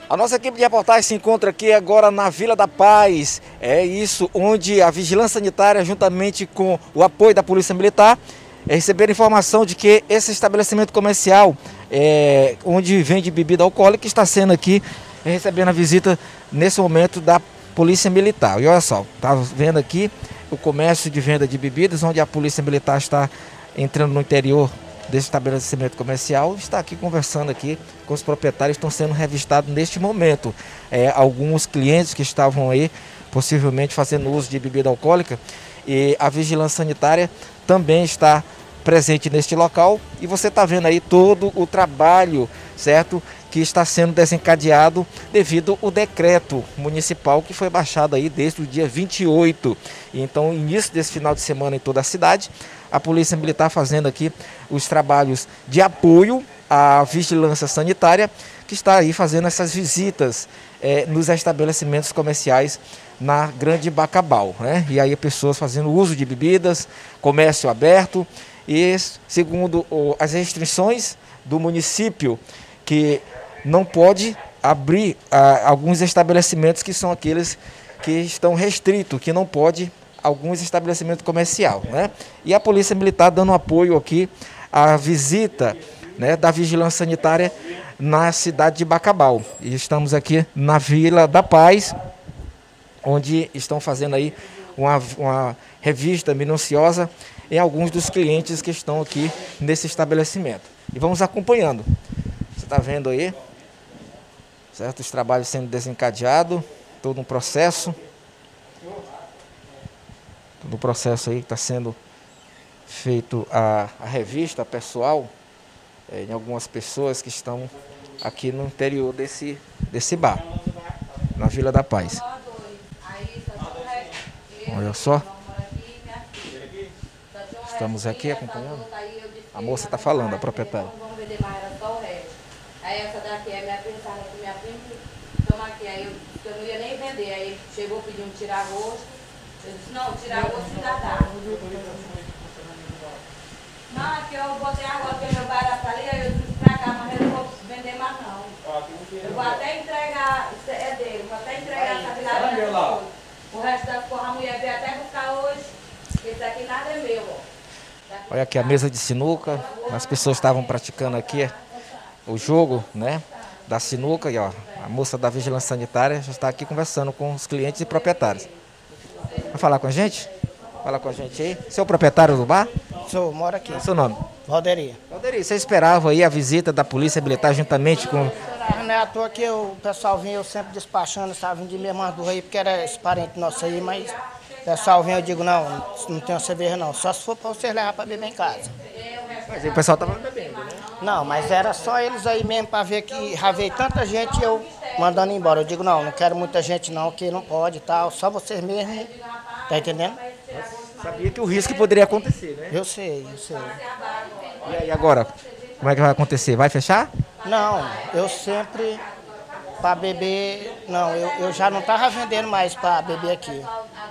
A nossa equipe de reportagem se encontra aqui agora na Vila da Paz. É isso, onde a Vigilância Sanitária, juntamente com o apoio da Polícia Militar, receberam informação de que esse estabelecimento comercial, onde vende bebida alcoólica, está sendo aqui recebendo a visita nesse momento da Polícia Militar. E olha só, tá vendo aqui o comércio de venda de bebidas, onde a Polícia Militar está entrando no interior desse estabelecimento comercial, está aqui conversando aqui com os proprietários, estão sendo revistados neste momento. Alguns clientes que estavam aí, possivelmente fazendo uso de bebida alcoólica, e a Vigilância Sanitária também está presente neste local, e você está vendo aí todo o trabalho, certo, que está sendo desencadeado devido ao decreto municipal que foi baixado aí desde o dia 28. Então, início desse final de semana em toda a cidade, a Polícia Militar fazendo aqui os trabalhos de apoio à Vigilância Sanitária, que está aí fazendo essas visitas nos estabelecimentos comerciais na Grande Bacabal, né? E aí pessoas fazendo uso de bebidas, comércio aberto, e segundo as restrições do município, que não pode abrir alguns estabelecimentos que são aqueles que estão restritos, que não pode alguns estabelecimentos comerciais, né? E a Polícia Militar dando apoio aqui à visita, né, da Vigilância Sanitária na cidade de Bacabal. E estamos aqui na Vila da Paz, onde estão fazendo aí uma revista minuciosa em alguns dos clientes que estão aqui nesse estabelecimento. E vamos acompanhando. Você está vendo aí, certo? Os trabalhos sendo desencadeados, todo um processo. Todo o processo aí que está sendo feito a revista pessoal em algumas pessoas que estão aqui no interior desse bar, na Vila da Paz. Olha só. Estamos aqui acompanhando. A moça está falando, a proprietária. Aí essa daqui é minha prima, toma aqui. Aí eu não ia nem vender. Aí chegou pedindo tirar gosto. Eu disse, não, tirar gosto ainda dá. Não, aqui eu botei agora, porque meu barato ali, aí eu disse pra cá, mas eu não vou vender mais não. Eu vou até entregar, isso é dele, vou até entregar essa viagem hoje. O resto das coisas a mulher veio até buscar hoje. Esse aqui nada é meu, ó. Olha aqui a mesa de sinuca, as pessoas estavam praticando aqui o jogo, né, da sinuca, e ó, a moça da Vigilância Sanitária já está aqui conversando com os clientes e proprietários. Vai falar com a gente? Fala com a gente aí. Você é o proprietário do bar? Sou, moro aqui. Qual é o seu nome? Valderi. Valderi, você esperava aí a visita da Polícia Militar juntamente com... Não é à toa que o pessoal vinha, eu sempre despachando, estava vindo de mesma rua aí, porque era esse parente nosso aí, mas o pessoal vinha, eu digo, não tem cerveja não, só se for para vocês levar para beber em casa. Mas aí o pessoal estava bebendo, né? Não, mas era só eles aí mesmo para ver que já veio tanta gente e eu mandando embora. Eu digo, não quero muita gente não, que não pode e tal, só vocês mesmo, tá entendendo? Sabia que o risco poderia acontecer, né? Eu sei. E aí agora, como é que vai acontecer? Vai fechar? Não, eu sempre, para beber, não, eu já não estava vendendo mais para beber aqui.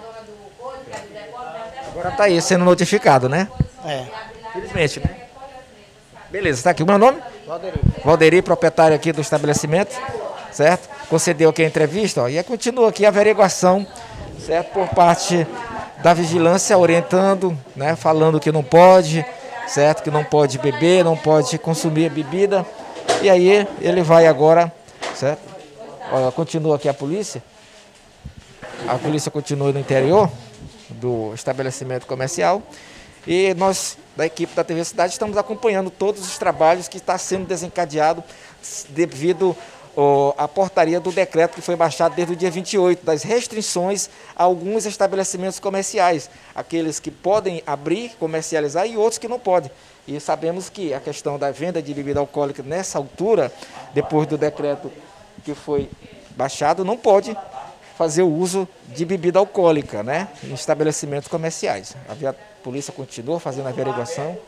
Agora tá aí sendo notificado, né? Felizmente, né? Beleza, está aqui o meu nome? Valderi. Valderi, proprietário aqui do estabelecimento, certo? Concedeu aqui a entrevista, ó, e continua aqui a averiguação, certo? Por parte da vigilância, orientando, né? Falando que não pode, certo? Que não pode beber, não pode consumir bebida. E aí ele vai agora, certo? Olha, continua aqui a polícia. A polícia continua no interior do estabelecimento comercial. E nós, da equipe da TV Cidade, estamos acompanhando todos os trabalhos que está sendo desencadeado devido à portaria do decreto que foi baixado desde o dia 28, das restrições a alguns estabelecimentos comerciais, aqueles que podem abrir, comercializar e outros que não podem. E sabemos que a questão da venda de bebida alcoólica nessa altura, depois do decreto que foi baixado, não pode fazer o uso de bebida alcoólica, né, em estabelecimentos comerciais. A polícia continua fazendo a averiguação.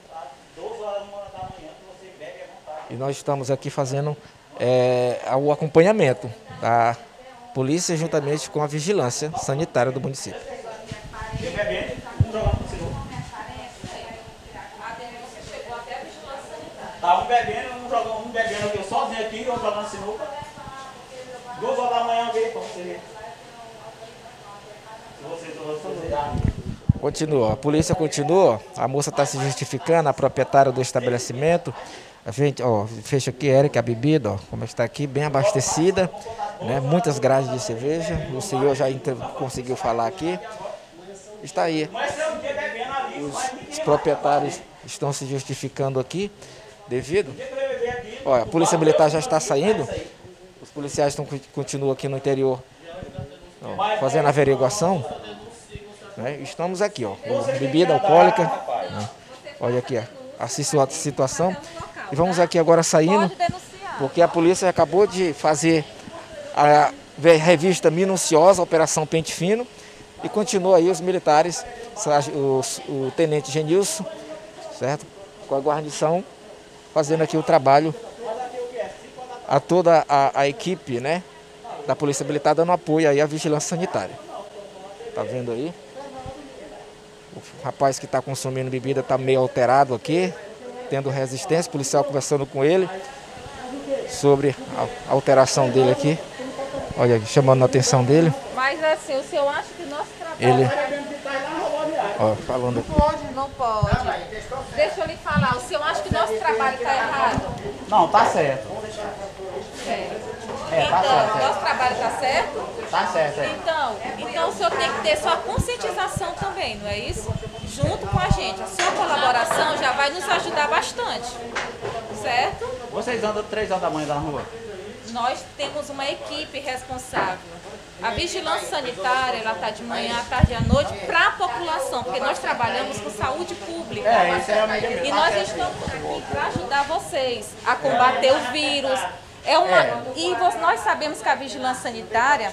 E nós estamos aqui fazendo o acompanhamento da polícia juntamente com a vigilância sanitária do município. Tá um bebendo aqui sozinho aqui, outro jogando sinuca. 2 horas da manhã veio para você ver. Continua, a polícia continua, a moça está se justificando, a proprietária do estabelecimento. A gente, ó, fecha aqui, Eric, a bebida, ó, como está aqui, bem abastecida, né? Muitas grades de cerveja, o senhor já conseguiu falar aqui. Está aí, os proprietários estão se justificando aqui, devido, olha, a polícia militar já está saindo, os policiais continuam aqui no interior, ó, fazendo averiguação, né? Estamos aqui, ó, bebida alcoólica, né? Olha aqui a situação, e vamos aqui agora saindo, porque a polícia acabou de fazer a revista minuciosa, a Operação Pente Fino, e continua aí os militares, o tenente Genilson, certo? Com a guarnição, fazendo aqui o trabalho a toda a equipe, né, da Polícia Militar, dando apoio aí à vigilância sanitária. Tá vendo aí? O rapaz que está consumindo bebida está meio alterado aqui, tendo resistência, o policial conversando com ele sobre a alteração dele aqui. Olha, chamando a atenção dele. Mas assim, o senhor acha que nosso trabalho... Ele... Ó, falando aqui. Não pode. Deixa eu lhe falar, o senhor acha que nosso trabalho está errado? Não, tá certo. Então, nosso trabalho está certo? Tá certo, Então o senhor tem que ter sua conscientização também, não é isso? Junto com a gente. A sua colaboração já vai nos ajudar bastante, certo? Vocês andam 3 horas da manhã na rua? Nós temos uma equipe responsável. A vigilância sanitária, ela está de manhã, à tarde e à noite para a população, porque nós trabalhamos com saúde pública. E nós estamos aqui para ajudar vocês a combater o vírus. E nós sabemos que a vigilância sanitária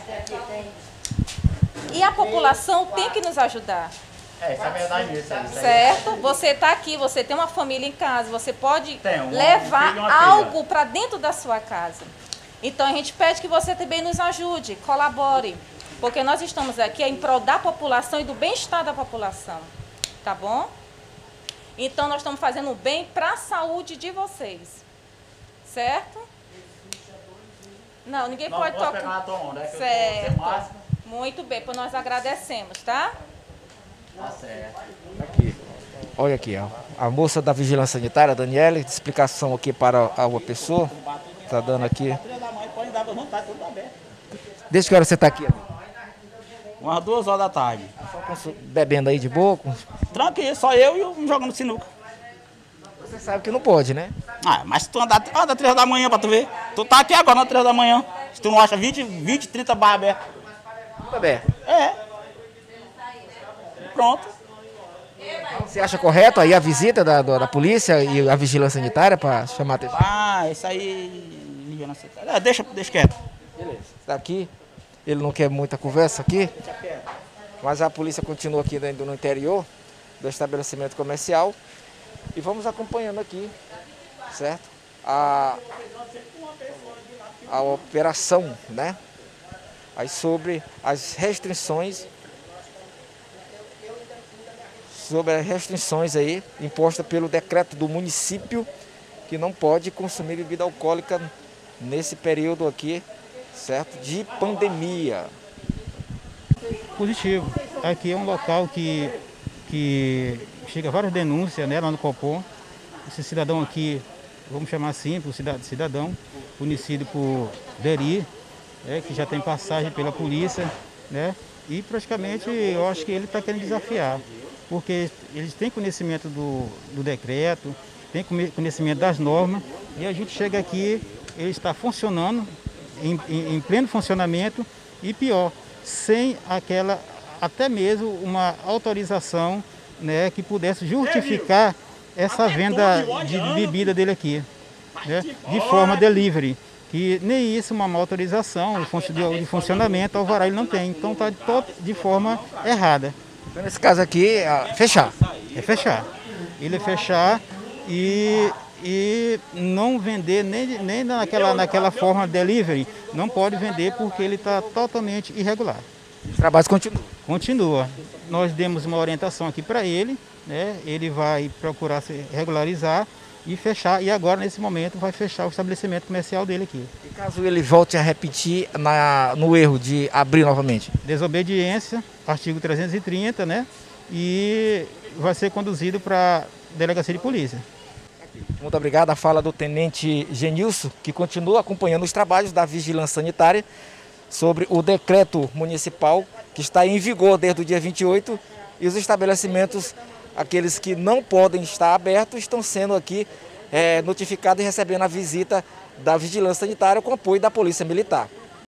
e a população tem que nos ajudar. Isso é verdade mesmo. Certo? Você está aqui, você tem uma família em casa, você pode levar algo para dentro da sua casa. Então a gente pede que você também nos ajude, colabore, porque nós estamos aqui em prol da população e do bem-estar da população, tá bom? Então nós estamos fazendo o bem para a saúde de vocês, certo? Não, ninguém pode tocar. Pegar na tua onda, certo. Muito bem, pois nós agradecemos, tá? Tá certo. Aqui. Olha aqui, ó. A moça da vigilância sanitária, Daniela, explicação aqui para a pessoa. Tá dando aqui. 3 da manhã, pode dar à vontade, tudo aberto. Desde que hora você está aqui? Umas 2 horas da tarde. Só bebendo aí de boa? Tranquilo, só eu e eu jogando sinuca. Você sabe que não pode, né? Mas se tu anda 3 horas da manhã pra tu ver. Tu tá aqui agora, às 3 horas da manhã. Se tu não acha 20, 30 bar aberto. Tudo aberto. Pronto. Você acha correto aí a visita da polícia e a vigilância sanitária para chamar a atenção? Isso aí... Deixa quieto. Beleza. Está aqui. Ele não quer muita conversa aqui. Mas a polícia continua aqui dentro no interior do estabelecimento comercial. E vamos acompanhando aqui, certo? A operação, né? Aí sobre as restrições aí impostas pelo decreto do município, que não pode consumir bebida alcoólica nesse período aqui, certo? De pandemia. Positivo. Aqui é um local que chega várias denúncias, né, lá no Copom. Esse cidadão aqui, vamos chamar assim, por cidadão, conhecido por Deri, que já tem passagem pela polícia, né? E praticamente eu acho que ele está querendo desafiar, porque eles têm conhecimento do decreto, tem conhecimento das normas, e a gente chega aqui, ele está funcionando, em pleno funcionamento, e pior, sem até mesmo uma autorização, né, que pudesse justificar essa venda de bebida dele aqui, né, de forma delivery, que nem isso, uma autorização de funcionamento, alvará ele não tem, então está de forma errada. Então, nesse caso aqui, fechar. É fechar. Ele é fechar e não vender nem naquela forma delivery, não pode vender porque ele está totalmente irregular. Os trabalhos continuam. Continua. Nós demos uma orientação aqui para ele, né? Ele vai procurar se regularizar e fechar, e agora nesse momento vai fechar o estabelecimento comercial dele aqui. Caso ele volte a repetir no erro de abrir novamente? Desobediência, artigo 330, né? E vai ser conduzido para a delegacia de polícia. Muito obrigado. A fala do tenente Genilson, que continua acompanhando os trabalhos da vigilância sanitária sobre o decreto municipal que está em vigor desde o dia 28 e os estabelecimentos, aqueles que não podem estar abertos, estão sendo aqui notificados e recebendo a visita da vigilância sanitária com apoio da Polícia Militar.